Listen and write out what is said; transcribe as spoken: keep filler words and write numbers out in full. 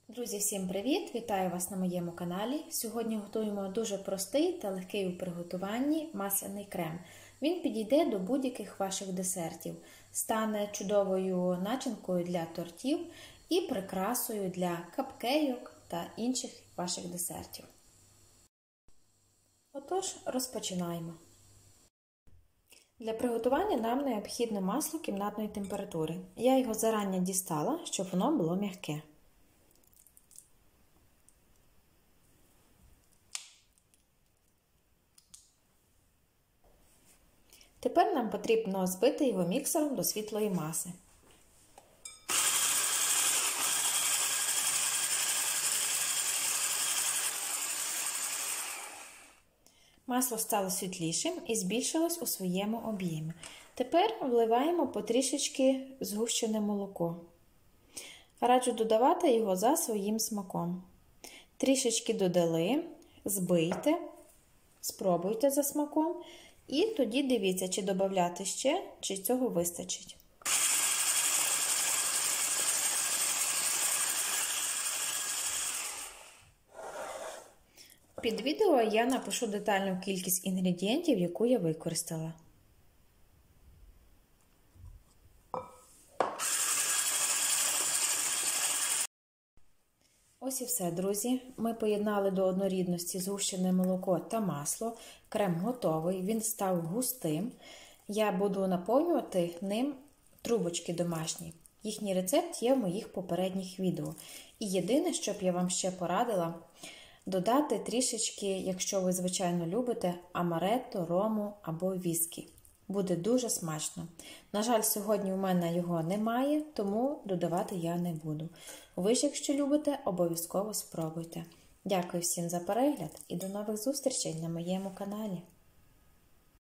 Друзі, всім привіт! Вітаю вас на моєму каналі. Сьогодні готуємо дуже простий та легкий у приготуванні масляний крем. Він підійде до будь-яких ваших десертів, стане чудовою начинкою для тортів і прикрасою для капкейок та інших ваших десертів. Отож, розпочинаємо. Для приготування нам необхідно масло кімнатної температури. Я його зарані дістала, щоб воно було м'яке. Тепер нам потрібно збити його міксером до світлої маси. Масло стало світлішим і збільшилось у своєму об'ємі. Тепер вливаємо потрішечки згущене молоко. Раджу додавати його за своїм смаком. Трішечки додали, збийте, спробуйте за смаком. І тоді дивіться, чи додати ще, чи цього вистачить. Під відео я напишу детальну кількість інгредієнтів, яку я використала. Ось і все, друзі. Ми поєднали до однорідності згущене молоко та масло. Крем готовий, він став густим. Я буду наповнювати ним трубочки домашні. Їхній рецепт є в моїх попередніх відео. І єдине, що б я вам ще порадила, додати трішечки, якщо ви, звичайно, любите, амаретто, рому або віскі. Буде дуже смачно. На жаль, сьогодні у мене його немає, тому додавати я не буду. Ви ж, якщо любите, обов'язково спробуйте. Дякую всім за перегляд і до нових зустрічей на моєму каналі.